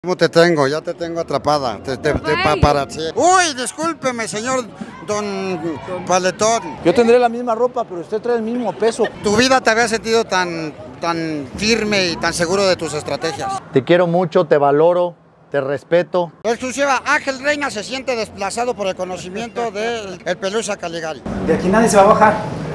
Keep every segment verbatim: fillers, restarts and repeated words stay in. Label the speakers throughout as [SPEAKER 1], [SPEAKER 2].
[SPEAKER 1] ¿Cómo te tengo? Ya te tengo atrapada. Te, te, te paparazzi. Uy, discúlpeme, señor Don Paletón.
[SPEAKER 2] Yo tendré la misma ropa, pero usted trae el mismo peso.
[SPEAKER 1] Tu vida te había sentido tan, tan firme y tan seguro de tus estrategias.
[SPEAKER 2] Te quiero mucho, te valoro, te respeto.
[SPEAKER 1] La exclusiva, Ángel Reina se siente desplazado por el conocimiento del el Pelusa Caligari.
[SPEAKER 3] De aquí nadie se va a bajar.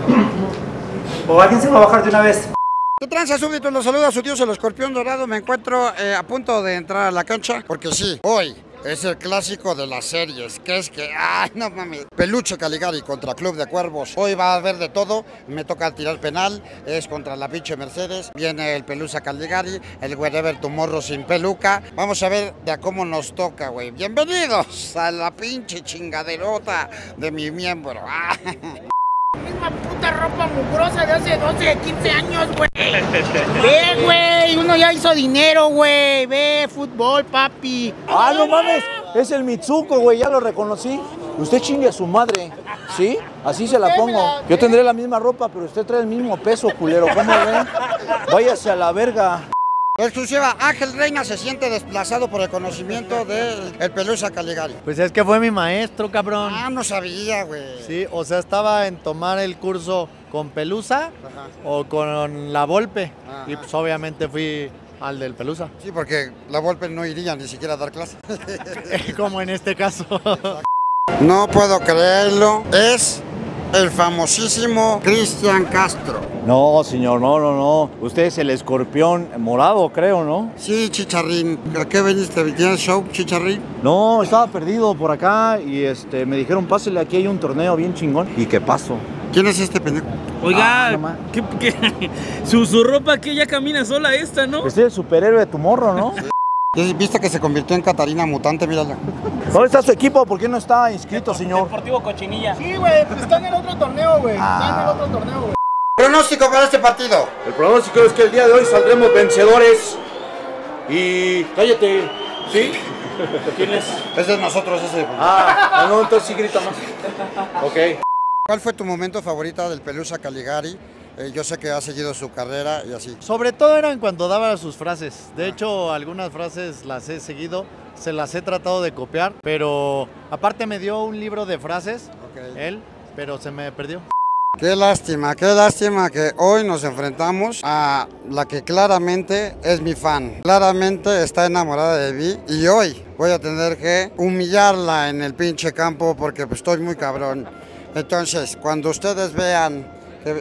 [SPEAKER 3] O alguien se va a bajar de una vez.
[SPEAKER 1] ¿Qué tranza, súbditos? Los saluda su dios el escorpión dorado. Me encuentro eh, a punto de entrar a la cancha, porque sí, hoy es el clásico de las series, que es que, ay, no mames, Peluche Caligari contra Club de Cuervos. Hoy va a haber de todo, me toca tirar penal, es contra la pinche Mercedes, viene el Pelusa Caligari, el Wherever Tomorrow sin peluca. Vamos a ver de a cómo nos toca, güey. Bienvenidos a la pinche chingaderota de mi miembro.
[SPEAKER 4] Misma puta ropa mugrosa de hace doce, quince años, güey. Ve, güey, uno ya hizo dinero, güey. Ve, fútbol, papi.
[SPEAKER 2] Ah, no mames, es el Mitsuko, güey, ya lo reconocí. Usted chingue a su madre, ¿sí? Así se la pongo. Yo tendré la misma ropa, pero usted trae el mismo peso, culero. ¿Cómo ven? Váyase a la verga.
[SPEAKER 1] La exclusiva, Ángel Reina se siente desplazado por el conocimiento del el Pelusa Caligari.
[SPEAKER 5] Pues es que fue mi maestro, cabrón.
[SPEAKER 1] Ah, no sabía, güey.
[SPEAKER 5] Sí, o sea, estaba en tomar el curso con Pelusa. Ajá. O con la Volpe. Ajá. Y pues obviamente fui al del Pelusa.
[SPEAKER 1] Sí, porque la Volpe no iría ni siquiera a dar clase.
[SPEAKER 5] Como en este caso.
[SPEAKER 1] No puedo creerlo. Es el famosísimo Cristian Castro.
[SPEAKER 2] No, señor, no, no, no. Usted es el escorpión morado, creo, ¿no?
[SPEAKER 1] Sí, Chicharrín. ¿A qué veniste? ¿Tienes show, Chicharrín?
[SPEAKER 2] No, estaba perdido por acá y este me dijeron, pásele, aquí hay un torneo bien chingón. ¿Y qué pasó?
[SPEAKER 1] ¿Quién es este pendejo?
[SPEAKER 6] Oiga, ah, no ¿qué, qué? Su, su ropa que ya camina sola esta, ¿no?
[SPEAKER 2] Es el superhéroe de tu morro, ¿no?
[SPEAKER 1] ¿Viste que se convirtió en Catarina Mutante? Mírala.
[SPEAKER 2] ¿Dónde está su equipo? ¿Por qué no está inscrito, señor?
[SPEAKER 6] Deportivo Cochinilla.
[SPEAKER 4] Sí, güey, pues está en el otro torneo, güey. Ah. Está en el otro torneo, güey.
[SPEAKER 1] Pronóstico para este partido.
[SPEAKER 2] El pronóstico es que el día de hoy saldremos vencedores. Y... cállate, ¿sí? ¿Quién es?
[SPEAKER 1] Ese es nosotros, ese.
[SPEAKER 2] Ah, no, entonces sí grita más. Ok.
[SPEAKER 1] ¿Cuál fue tu momento favorito del Pelusa Caligari? Eh, yo sé que has seguido su carrera y así.
[SPEAKER 5] Sobre todo eran cuando daba sus frases. De hecho, algunas frases las he seguido, se las he tratado de copiar, pero aparte me dio un libro de frases, okay, él, pero se me perdió.
[SPEAKER 1] Qué lástima, qué lástima que hoy nos enfrentamos a la que claramente es mi fan. Claramente está enamorada de mí y hoy voy a tener que humillarla en el pinche campo porque pues, estoy muy cabrón. Entonces, cuando ustedes vean que...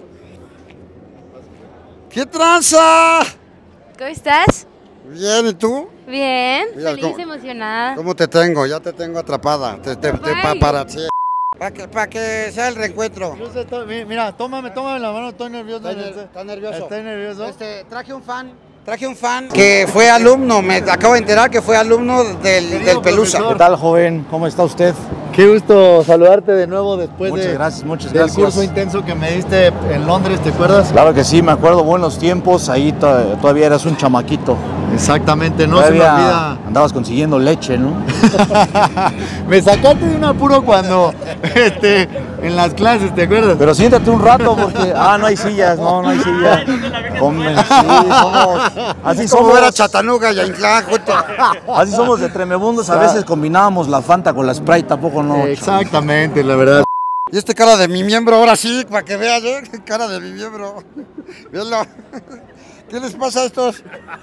[SPEAKER 1] ¿Qué tranza?
[SPEAKER 7] ¿Cómo estás?
[SPEAKER 1] Bien, ¿y tú?
[SPEAKER 7] Bien,
[SPEAKER 1] Mira,
[SPEAKER 7] feliz,
[SPEAKER 1] ¿cómo,
[SPEAKER 7] emocionada.
[SPEAKER 1] ¿Cómo te tengo? Ya te tengo atrapada. Te, te, te paparazzi. Para que, pa que sea el reencuentro.
[SPEAKER 5] Mira, tómame, tómame la mano, estoy nervioso.
[SPEAKER 1] ¿Estás nervioso?
[SPEAKER 5] Estoy nervioso.
[SPEAKER 1] Este, traje un fan. Traje un fan que fue alumno, me acabo de enterar que fue alumno del, del Pelusa.
[SPEAKER 2] ¿Qué tal, joven? ¿Cómo está usted?
[SPEAKER 5] Qué gusto saludarte de nuevo después
[SPEAKER 2] muchas
[SPEAKER 5] de,
[SPEAKER 2] gracias, muchas
[SPEAKER 5] del
[SPEAKER 2] gracias.
[SPEAKER 5] curso intenso que me diste en Londres, ¿te acuerdas?
[SPEAKER 2] Claro que sí, me acuerdo, buenos tiempos, ahí to todavía eras un chamaquito.
[SPEAKER 5] Exactamente, no
[SPEAKER 2] todavía
[SPEAKER 5] se me olvida.
[SPEAKER 2] Andabas consiguiendo leche, ¿no?
[SPEAKER 5] Me sacaste de un apuro cuando, este, en las clases, ¿te acuerdas?
[SPEAKER 2] Pero siéntate un rato porque, ah, no hay sillas, no, no hay sillas. Come, sí, somos, así somos.
[SPEAKER 1] Como era Chatanuga y Inclán, junto.
[SPEAKER 2] Así somos de tremebundos, a veces combinábamos la Fanta con la Sprite, tampoco no.
[SPEAKER 5] Exactamente, la verdad.
[SPEAKER 1] Y este cara de mi miembro, ahora sí, para que veas, ¿eh? Cara de mi miembro. Véanlo. ¿Qué les pasa a estos?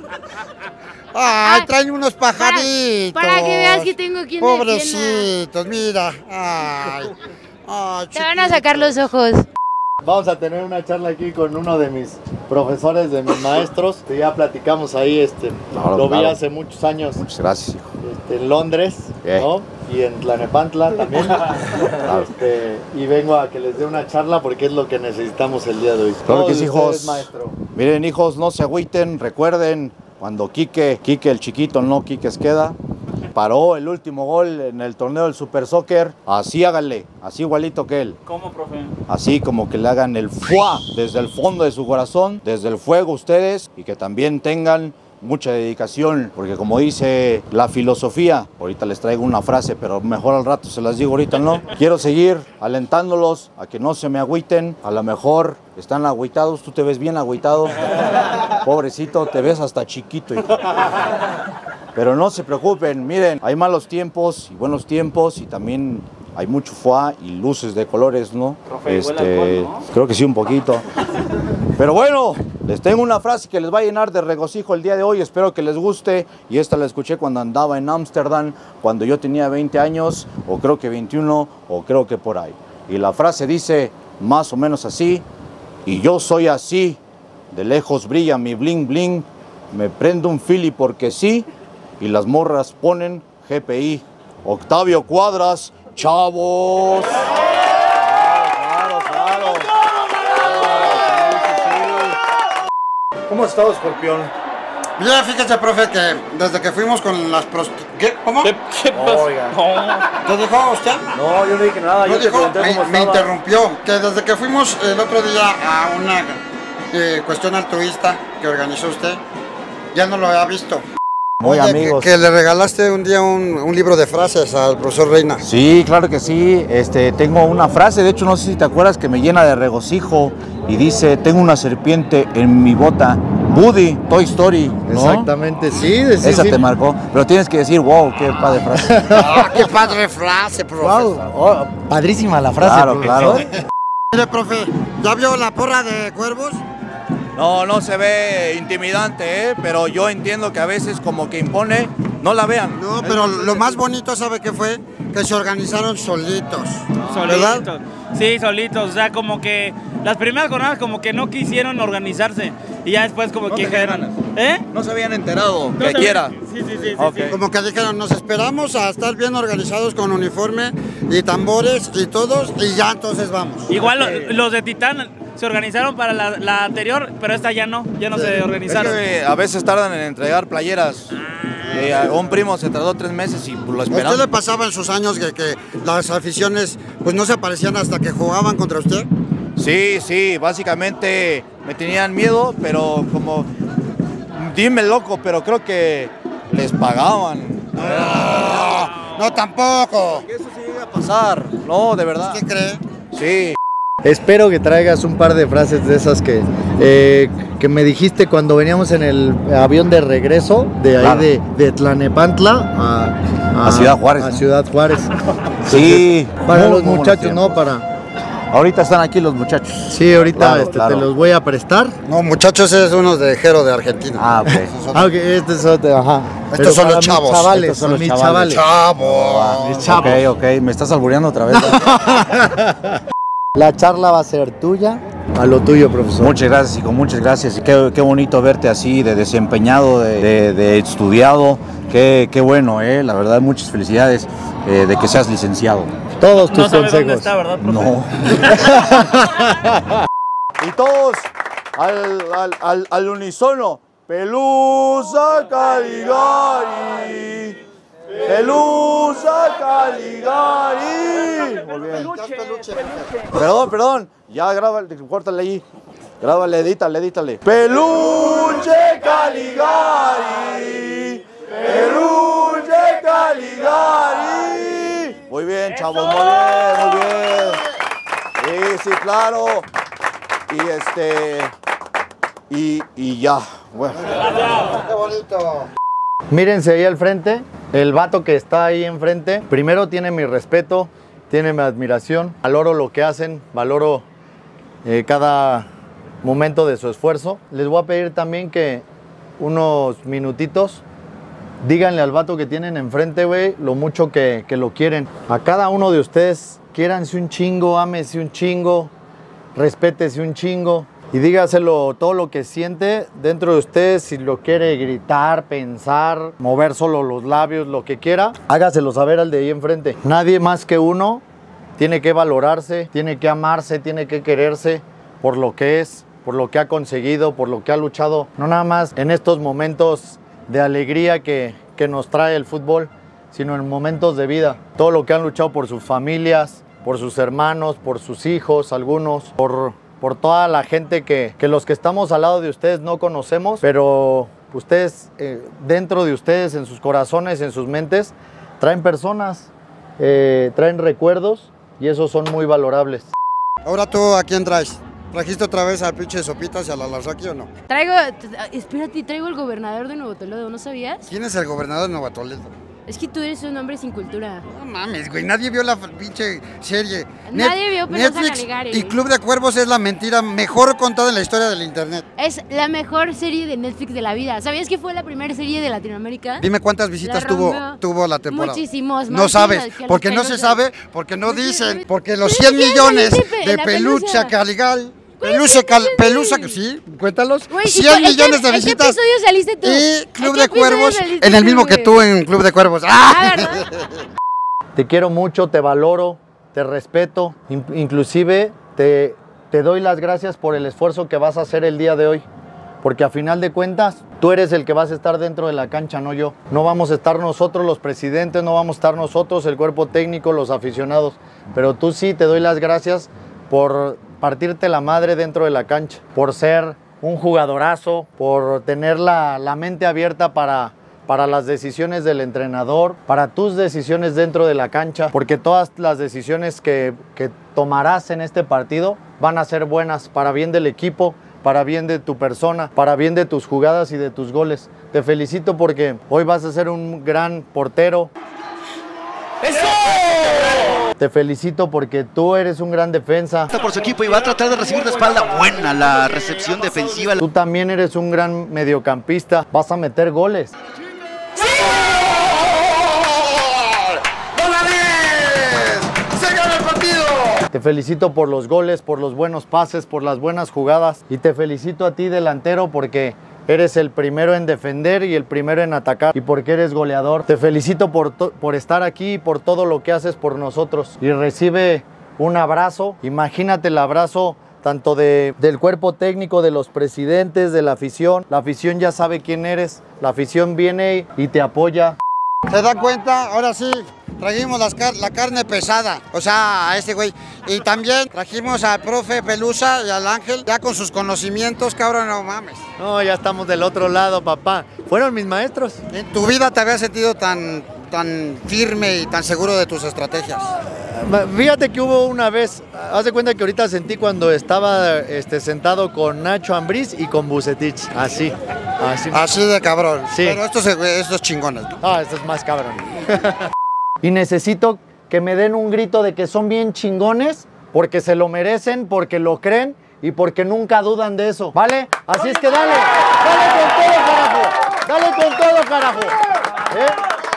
[SPEAKER 1] ¡Ay, traen unos pajaritos!
[SPEAKER 7] Para, para que veas que tengo quien
[SPEAKER 1] Pobrecitos, mira. ¡Ay! Ay,
[SPEAKER 7] te van a sacar los ojos.
[SPEAKER 5] Vamos a tener una charla aquí con uno de mis profesores, de mis maestros, que ya platicamos ahí, este, claro, lo claro. vi hace muchos años.
[SPEAKER 2] Muchas gracias, hijo.
[SPEAKER 5] Este, en Londres, ¿qué? ¿No? Y en Tlanepantla también. Claro. Este, y vengo a que les dé una charla porque es lo que necesitamos el día de hoy.
[SPEAKER 2] Claro que sí, hijos. Maestro. Miren, hijos, no se agüiten, recuerden, cuando Quique, Quique el chiquito, no Quique queda, paró el último gol en el torneo del Super Soccer, así háganle, así igualito que él.
[SPEAKER 6] ¿Cómo, profe?
[SPEAKER 2] Así como que le hagan el fuá desde el fondo de su corazón, desde el fuego ustedes, y que también tengan mucha dedicación, porque como dice la filosofía, ahorita les traigo una frase, pero mejor al rato se las digo, ahorita no. Quiero seguir alentándolos a que no se me agüiten, a lo mejor están agüitados, tú te ves bien agüitado, pobrecito, te ves hasta chiquito. Hijo. Pero no se preocupen, miren, hay malos tiempos y buenos tiempos y también hay mucho foie y luces de colores, ¿no?
[SPEAKER 6] Profe,
[SPEAKER 2] este,
[SPEAKER 6] huele alcohol, ¿no?
[SPEAKER 2] Creo que sí, un poquito. Pero bueno, les tengo una frase que les va a llenar de regocijo el día de hoy. Espero que les guste. Y esta la escuché cuando andaba en Ámsterdam, cuando yo tenía veinte años, o creo que veintiuno, o creo que por ahí. Y la frase dice más o menos así: y yo soy así, de lejos brilla mi bling bling, me prendo un fili porque sí, y las morras ponen G P I. Octavio Cuadras, chavos. Claro, claro, claro.
[SPEAKER 5] ¿Cómo has estado, Escorpión?
[SPEAKER 1] Bien, fíjese, profe, que desde que fuimos con las prostitutas... ¿Qué? ¿Cómo?
[SPEAKER 6] ¿Qué, qué pasa?
[SPEAKER 5] Oiga.
[SPEAKER 1] ¿Qué dijo usted?
[SPEAKER 5] No, yo no dije nada,
[SPEAKER 1] No
[SPEAKER 5] yo te
[SPEAKER 1] dijo,
[SPEAKER 5] pregunté
[SPEAKER 1] me,
[SPEAKER 5] cómo
[SPEAKER 1] me
[SPEAKER 5] estaba.
[SPEAKER 1] interrumpió, que desde que fuimos el otro día a una eh, cuestión altruista que organizó usted, ya no lo había visto.
[SPEAKER 2] Muy
[SPEAKER 1] Oye,
[SPEAKER 2] amigos.
[SPEAKER 1] Que, que le regalaste un día un, un libro de frases al profesor Reina.
[SPEAKER 2] Sí, claro que sí. Este, tengo una frase, de hecho no sé si te acuerdas, que me llena de regocijo y dice: tengo una serpiente en mi bota. Woody, Toy Story, ¿no?
[SPEAKER 5] Exactamente, sí. sí
[SPEAKER 2] Esa
[SPEAKER 5] sí.
[SPEAKER 2] te marcó, pero tienes que decir: wow, qué padre frase.
[SPEAKER 1] ¡Ah, qué padre frase, profesor!
[SPEAKER 5] Wow, oh, padrísima la frase,
[SPEAKER 2] Claro,
[SPEAKER 5] profesor.
[SPEAKER 2] claro.
[SPEAKER 1] Mire, profe, ¿ya vio la porra de cuervos?
[SPEAKER 2] No, no se ve intimidante, ¿eh? Pero yo entiendo que a veces como que impone, no la vean.
[SPEAKER 1] No, pero lo más bonito, ¿sabe qué fue? Que se organizaron solitos, ¿verdad?
[SPEAKER 6] Solitos. Sí, solitos. O sea, como que las primeras jornadas como que no quisieron organizarse. Y ya después como
[SPEAKER 2] No
[SPEAKER 6] que
[SPEAKER 2] tenían
[SPEAKER 6] dijeron,
[SPEAKER 2] ganas.
[SPEAKER 6] ¿eh?
[SPEAKER 2] No se habían enterado,
[SPEAKER 6] No
[SPEAKER 2] que
[SPEAKER 6] sabía-
[SPEAKER 2] quiera.
[SPEAKER 6] Sí, sí, sí, sí,
[SPEAKER 2] Ok.
[SPEAKER 6] sí.
[SPEAKER 1] Como que dijeron, nos esperamos a estar bien organizados con uniforme y tambores y todos, y ya entonces vamos.
[SPEAKER 6] Igual lo- los de Titán se organizaron para la, la anterior, pero esta ya no, ya no se
[SPEAKER 2] Es
[SPEAKER 6] organizaron.
[SPEAKER 2] que a veces tardan en entregar playeras. Eh, a un primo se tardó tres meses y pues, lo
[SPEAKER 1] ¿A usted
[SPEAKER 2] esperamos.
[SPEAKER 1] le pasaba en sus años que, que las aficiones pues no se aparecían hasta que jugaban contra usted?
[SPEAKER 2] Sí, sí, básicamente me tenían miedo, pero como, dime loco, pero creo que les pagaban.
[SPEAKER 1] No, no tampoco.
[SPEAKER 2] Eso sí llega a pasar, no, de verdad.
[SPEAKER 1] ¿Qué cree?
[SPEAKER 2] Sí.
[SPEAKER 5] Espero que traigas un par de frases de esas que, eh, que me dijiste cuando veníamos en el avión de regreso de ahí
[SPEAKER 2] Claro.
[SPEAKER 5] de, de Tlanepantla a,
[SPEAKER 2] A Ciudad Juárez,
[SPEAKER 5] A
[SPEAKER 2] ¿no?
[SPEAKER 5] Ciudad Juárez.
[SPEAKER 2] Sí.
[SPEAKER 5] Para
[SPEAKER 2] muy,
[SPEAKER 5] los
[SPEAKER 2] muy
[SPEAKER 5] muchachos,
[SPEAKER 2] buenos
[SPEAKER 5] ¿no?
[SPEAKER 2] tiempos.
[SPEAKER 5] Para.
[SPEAKER 2] Ahorita están aquí los muchachos.
[SPEAKER 5] Sí, ahorita
[SPEAKER 2] Claro,
[SPEAKER 5] este,
[SPEAKER 2] claro.
[SPEAKER 5] te los voy a prestar.
[SPEAKER 1] No, muchachos, es uno de Jero de Argentina.
[SPEAKER 2] Ah, ok.
[SPEAKER 5] Ah, ok, este es otro, ajá.
[SPEAKER 1] Estos
[SPEAKER 5] Pero
[SPEAKER 1] son
[SPEAKER 5] para
[SPEAKER 1] los
[SPEAKER 5] mis
[SPEAKER 1] chavos.
[SPEAKER 5] Chavales,
[SPEAKER 2] Estos son
[SPEAKER 5] son
[SPEAKER 2] los
[SPEAKER 5] mis
[SPEAKER 2] chavales.
[SPEAKER 5] chavales.
[SPEAKER 1] ¡Chavo!
[SPEAKER 5] Mis chavos.
[SPEAKER 2] Ok, ok, me estás albureando otra vez.
[SPEAKER 5] La charla va a ser tuya, a lo tuyo, profesor.
[SPEAKER 2] Muchas gracias, hijo, muchas gracias. Qué, qué bonito verte así, de desempeñado, de, de- de estudiado. Qué, qué bueno, eh. La verdad, muchas felicidades eh, de que seas licenciado.
[SPEAKER 5] Todos tus
[SPEAKER 6] No sabe dónde
[SPEAKER 5] consejos.
[SPEAKER 6] está, ¿verdad, profe?
[SPEAKER 2] No. Y todos al, al, al, al unísono. Pelusa Caligari. Pelusa Caligari. Muy bien. Perdón, perdón. Ya grábale, córtale ahí. Grábale, edítale, edítale. Peluche Caligari. Peluche Caligari. Muy bien, chavos, muy bien, muy bien. Sí, sí, claro. Y este. Y, y ya. Bueno.
[SPEAKER 1] ¡Qué bonito!
[SPEAKER 5] Mírense ahí al frente, el vato que está ahí enfrente, primero tiene mi respeto, tiene mi admiración, valoro lo que hacen, valoro eh, cada momento de su esfuerzo. Les voy a pedir también que unos minutitos díganle al vato que tienen enfrente, güey, lo mucho que, que lo quieren. A cada uno de ustedes, quiéranse un chingo, ámese un chingo, respétese un chingo. Y dígaselo todo lo que siente dentro de usted, si lo quiere gritar, pensar, mover solo los labios, lo que quiera, hágaselo saber al de ahí enfrente. Nadie más que uno tiene que valorarse, tiene que amarse, tiene que quererse por lo que es, por lo que ha conseguido, por lo que ha luchado. No nada más en estos momentos de alegría que, que nos trae el fútbol, sino en momentos de vida. Todo lo que han luchado por sus familias, por sus hermanos, por sus hijos, algunos, por... por toda la gente que, que los que estamos al lado de ustedes no conocemos, pero ustedes, eh, dentro de ustedes, en sus corazones, en sus mentes, traen personas, eh, traen recuerdos y esos son muy valorables.
[SPEAKER 1] Ahora tú, ¿a quién traes? ¿Trajiste otra vez al pinche Sopitas y a la Larraqui o no?
[SPEAKER 7] Traigo, espérate, traigo el gobernador de Nuevo Toledo, ¿no sabías?
[SPEAKER 1] ¿Quién es el gobernador de Nueva Toledo?
[SPEAKER 7] Es que tú eres un hombre sin cultura.
[SPEAKER 1] No mames, güey, nadie vio la pinche serie.
[SPEAKER 7] Nadie vio Pelusa
[SPEAKER 1] Netflix
[SPEAKER 7] Caligari.
[SPEAKER 1] y Club de Cuervos es la mentira mejor contada en la historia del internet.
[SPEAKER 7] Es la mejor serie de Netflix de la vida. ¿Sabías que fue la primera serie de Latinoamérica?
[SPEAKER 1] Dime cuántas visitas
[SPEAKER 7] La
[SPEAKER 1] tuvo,
[SPEAKER 7] rompió.
[SPEAKER 1] tuvo la temporada.
[SPEAKER 7] Muchísimos,
[SPEAKER 1] No
[SPEAKER 7] más
[SPEAKER 1] sabes,
[SPEAKER 7] que los
[SPEAKER 1] porque no se
[SPEAKER 7] Pelusa.
[SPEAKER 1] sabe, porque no dicen, porque los
[SPEAKER 7] Pero
[SPEAKER 1] cien
[SPEAKER 7] ya
[SPEAKER 1] millones
[SPEAKER 7] saliste
[SPEAKER 1] de
[SPEAKER 7] la
[SPEAKER 1] Pelucha
[SPEAKER 7] Pelusa.
[SPEAKER 1] Caligal.
[SPEAKER 7] ¿Cuáles
[SPEAKER 1] Pelusa,
[SPEAKER 7] cien
[SPEAKER 1] cal,
[SPEAKER 7] millones?
[SPEAKER 1] Pelusa, sí, cuéntalos.
[SPEAKER 7] Güey, ¿y
[SPEAKER 1] cien
[SPEAKER 7] cu- en qué-
[SPEAKER 1] millones de
[SPEAKER 7] ¿En qué
[SPEAKER 1] visitas.
[SPEAKER 7] episodio saliste tú?
[SPEAKER 1] Y Club
[SPEAKER 7] ¿En qué
[SPEAKER 1] de
[SPEAKER 7] episodio
[SPEAKER 1] Cuervos,
[SPEAKER 7] saliste
[SPEAKER 1] en el
[SPEAKER 7] tú,
[SPEAKER 1] mismo que
[SPEAKER 7] güey?
[SPEAKER 1] tú en Club de Cuervos.
[SPEAKER 7] Ah,
[SPEAKER 1] ¡Ah!
[SPEAKER 7] ¿verdad?
[SPEAKER 5] Te quiero mucho, te valoro, te respeto, in- inclusive te, te doy las gracias por el esfuerzo que vas a hacer el día de hoy. Porque a final de cuentas, tú eres el que vas a estar dentro de la cancha, no yo. No vamos a estar nosotros los presidentes, no vamos a estar nosotros el cuerpo técnico, los aficionados. Pero tú sí, te doy las gracias por partirte la madre dentro de la cancha, por ser un jugadorazo, por tener la, la mente abierta para, para las decisiones del entrenador, para tus decisiones dentro de la cancha, porque todas las decisiones que, que tomarás en este partido van a ser buenas para bien del equipo, para bien de tu persona, para bien de tus jugadas y de tus goles. Te felicito porque hoy vas a ser un gran portero.
[SPEAKER 8] ¡Eso!
[SPEAKER 5] Te felicito porque tú eres un gran defensa.
[SPEAKER 8] Está por su equipo y va a tratar de recibir de espalda. Buena la recepción defensiva.
[SPEAKER 5] Tú también eres un gran mediocampista. Vas a meter goles.
[SPEAKER 8] ¡Se gana el partido!
[SPEAKER 5] Te felicito por los goles, por los buenos pases, por las buenas jugadas. Y te felicito a ti, delantero, porque eres el primero en defender y el primero en atacar. Y porque eres goleador. Te felicito por, por estar aquí y por todo lo que haces por nosotros. Y recibe un abrazo. Imagínate el abrazo tanto de, del cuerpo técnico, de los presidentes, de la afición. La afición ya sabe quién eres. La afición viene y te apoya.
[SPEAKER 1] ¿Se dan cuenta? Ahora sí, trajimos las car la carne pesada, o sea, a este güey. Y también trajimos al profe Pelusa y al Ángel, ya con sus conocimientos, cabrón, no mames.
[SPEAKER 5] No, ya estamos del otro lado, papá. Fueron mis maestros.
[SPEAKER 1] ¿En tu vida te habías sentido tan, tan firme y tan seguro de tus estrategias?
[SPEAKER 5] Fíjate que hubo una vez, haz de cuenta que ahorita sentí cuando estaba este, sentado con Nacho Ambriz y con Vucetich, así, así.
[SPEAKER 1] Así de cabrón.
[SPEAKER 5] Sí.
[SPEAKER 1] Pero estos, estos chingones.
[SPEAKER 5] Ah, esto es más cabrón. Y necesito que me den un grito de que son bien chingones, porque se lo merecen, porque lo creen y porque nunca dudan de eso, ¿vale? Así es que dale, dale con todo, carajo, dale con todo, carajo. ¿Eh?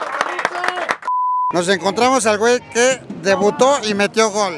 [SPEAKER 1] Nos encontramos al güey que debutó y metió gol.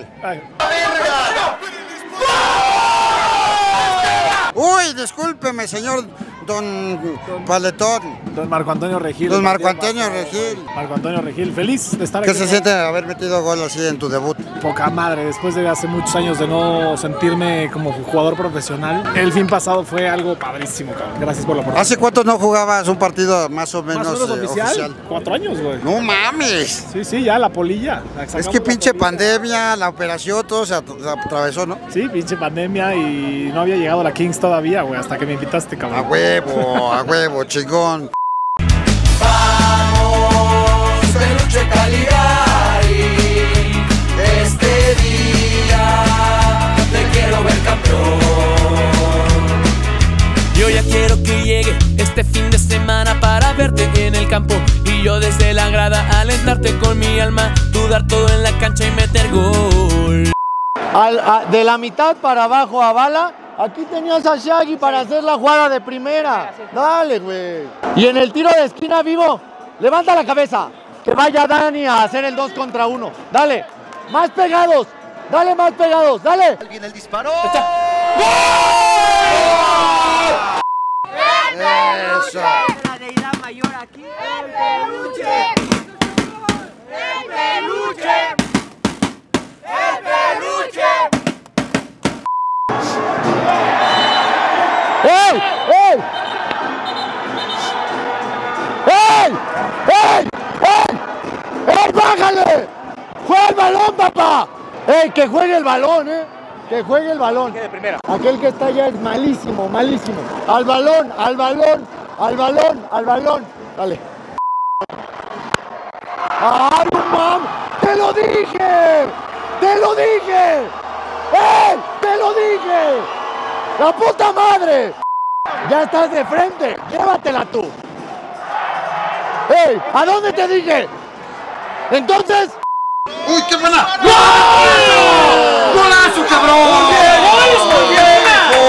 [SPEAKER 1] Uy, discúlpeme, señor Don Paletón.
[SPEAKER 3] Don Marco Antonio Regil.
[SPEAKER 1] Don Marco Antonio Regil.
[SPEAKER 3] Marco Antonio Regil, feliz de estar aquí.
[SPEAKER 1] ¿Qué se siente haber metido gol así en tu debut?
[SPEAKER 3] Poca madre, después de hace muchos años de no sentirme como jugador profesional. El fin pasado fue algo padrísimo, cabrón. Gracias por la oportunidad.
[SPEAKER 1] ¿Hace cuánto no jugabas un partido más o menos,
[SPEAKER 3] ¿Más o menos
[SPEAKER 1] eh,
[SPEAKER 3] oficial?
[SPEAKER 1] oficial?
[SPEAKER 3] Cuatro años, güey.
[SPEAKER 1] ¡No mames!
[SPEAKER 3] Sí, sí, ya la polilla.
[SPEAKER 1] Es que pinche pandemia, la operación, todo se, at se atravesó, ¿no?
[SPEAKER 3] Sí, pinche pandemia y no había llegado a la Kings todavía, güey, hasta que me invitaste,
[SPEAKER 1] A
[SPEAKER 3] cabrón.
[SPEAKER 1] huevo, a huevo, chingón.
[SPEAKER 8] Vamos, Peluche Caligari. Este día te quiero ver campeón.
[SPEAKER 9] Yo ya quiero que llegue este fin de semana para verte en el campo y yo desde la grada alentarte con mi alma, tú dar todo en la cancha y meter gol.
[SPEAKER 5] Al, a, de la mitad para abajo a bala, aquí tenías a Shaggy para hacer la jugada de primera. Dale, güey. Y en el tiro de esquina, Vivo, levanta la cabeza. Que vaya Dani a hacer el dos contra uno. Dale, más pegados. Dale, más pegados. Dale.
[SPEAKER 8] Viene el disparo.
[SPEAKER 1] Eso.
[SPEAKER 4] La deidad mayor aquí. ¡El peluche! ¡El peluche! ¡El peluche!
[SPEAKER 5] ¡Ey! ¡Ey! ¡Ey! ¡Ey! ¡Ey! ¡Ey, bájale! ¡Juega el balón, papá! ¡Ey, que juegue el balón, eh! Que juegue el balón.
[SPEAKER 3] De primera.
[SPEAKER 5] Aquel que está allá es malísimo, malísimo. Al balón, al balón, al balón, al balón. Dale. ¡Ay, mam! ¡Te lo dije! ¡Te lo dije! ¡Eh! ¡Te lo lo dije! ¡La puta madre! Ya estás de frente, llévatela tú. ¡Ey! ¿A dónde te dije? Entonces...
[SPEAKER 1] ¡Uy, qué buena! ¡Gol! ¡Golazo, cabrón! ¡Muy bien! ¡Muy bien!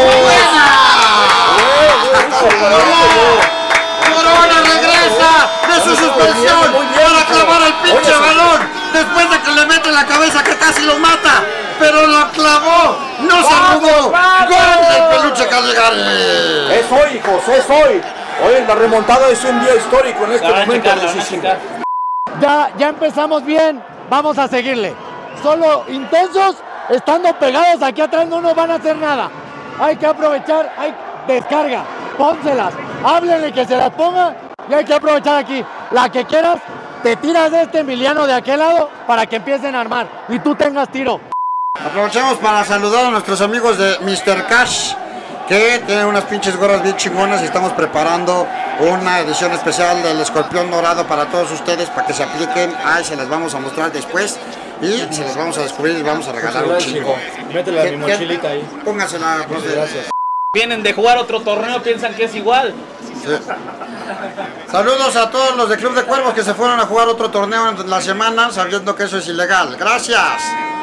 [SPEAKER 1] ¡Buena! ¡Corona regresa de su suspensión para clavar el pinche balón! Después de que le mete la cabeza que casi lo mata, pero lo clavó, no se arrugó. ¡Gol del Peluche Caligari!
[SPEAKER 2] Es hoy, hijos, es hoy. Hoy la remontada es un día histórico en este momento decisivo.
[SPEAKER 5] Ya, ya empezamos bien, vamos a seguirle. Solo intensos, estando pegados aquí atrás no nos van a hacer nada. Hay que aprovechar, hay descarga, pónselas, háblenle que se las ponga y hay que aprovechar aquí. La que quieras, te tiras de este Emiliano de aquel lado para que empiecen a armar y tú tengas tiro.
[SPEAKER 1] Aprovechamos para saludar a nuestros amigos de mister Cash, que tienen unas pinches gorras bien chingonas y estamos preparando una edición especial del escorpión dorado para todos ustedes, para que se apliquen. Ahí se las vamos a mostrar después y se las vamos a descubrir y les vamos a regalar un chingo.
[SPEAKER 2] Métela a mi mochilita ahí.
[SPEAKER 1] Póngasela, profe.
[SPEAKER 2] Gracias.
[SPEAKER 6] Vienen de jugar otro torneo, piensan que es igual.
[SPEAKER 1] Sí. Saludos a todos los de Club de Cuervos que se fueron a jugar otro torneo en la semana sabiendo que eso es ilegal. Gracias.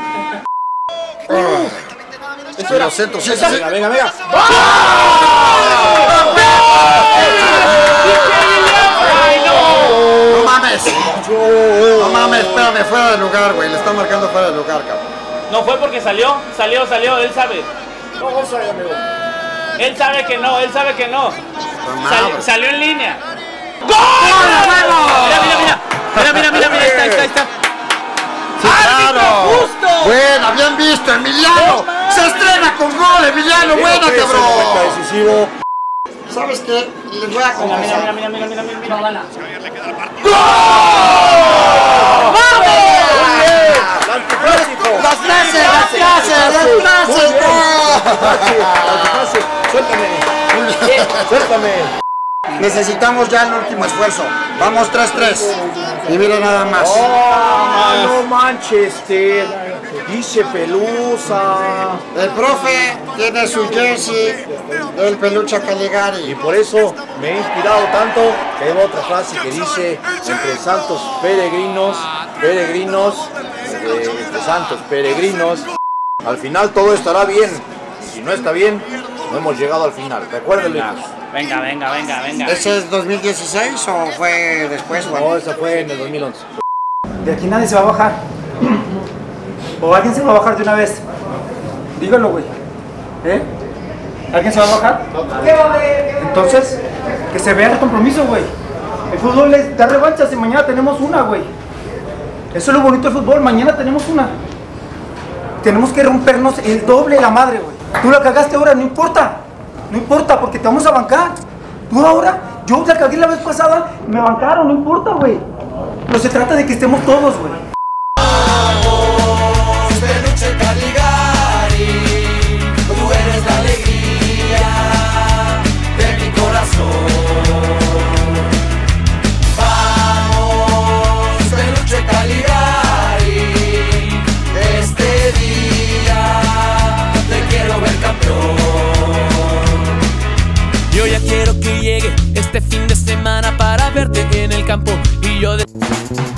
[SPEAKER 1] Oh.
[SPEAKER 2] Eso era centro, sí, sí, venga, venga, venga.
[SPEAKER 1] No mames. No mames, espérame, fuera de lugar, güey. Le están marcando fuera de lugar, cabrón.
[SPEAKER 6] No fue porque salió, salió, salió, él sabe.
[SPEAKER 2] No, no sabe, amigo.
[SPEAKER 6] Él sabe que no, él sabe que no. Sal, salió en línea.
[SPEAKER 1] ¡Gol!
[SPEAKER 6] Mira, mira, mira. Mira, mira, mira, mira, ahí está, ahí está, ahí está.
[SPEAKER 1] Sí, claro.
[SPEAKER 6] Justo.
[SPEAKER 1] Buena, bien visto, Emiliano. Se estrena con gol, Emiliano. Buena, cabrón.
[SPEAKER 2] Decisivo.
[SPEAKER 1] ¿Sabes qué? Les voy a confesar.
[SPEAKER 6] Mira, mira, mira, mira, mira, mira.
[SPEAKER 1] ¡Gol! ¡Vamos! Las frases, las frases, las frases.
[SPEAKER 2] Suéltame. Suéltame.
[SPEAKER 1] Necesitamos ya el último esfuerzo. Vamos tres tres. Y mira nada más.
[SPEAKER 2] Oh, no Manchester. Dice Pelusa.
[SPEAKER 1] El profe tiene su jersey del Peluche Caligari.
[SPEAKER 2] Y por eso me he inspirado tanto que hay otra frase que dice: entre santos peregrinos, peregrinos, eh, entre santos peregrinos, al final todo estará bien. Y si no está bien, no hemos llegado al final. Recuérdenlo.
[SPEAKER 6] Venga, venga, venga, venga.
[SPEAKER 1] ¿Ese es dos mil dieciséis o fue después?
[SPEAKER 2] No, esa fue en el dos mil once.
[SPEAKER 10] De aquí nadie se va a bajar. O alguien se va a bajar de una vez. Dígalo, güey. ¿Eh? ¿Alguien se va a bajar? Entonces, que se vea el compromiso, güey. El fútbol es dar revanchas y mañana tenemos una, güey. Eso es lo bonito del fútbol. Mañana tenemos una. Tenemos que rompernos el doble de la madre, güey. Tú la cagaste ahora, no importa. No importa, porque te vamos a bancar. Tú ahora, yo la cagué la vez pasada, me bancaron, no importa, güey. Pero se trata de que estemos todos, güey.
[SPEAKER 9] Peluche Caligari, tú eres la alegría de mi corazón. Vamos, Peluche Caligari, este día te quiero ver campeón. Yo ya quiero que llegue este fin de semana para verte en el campo y yo de...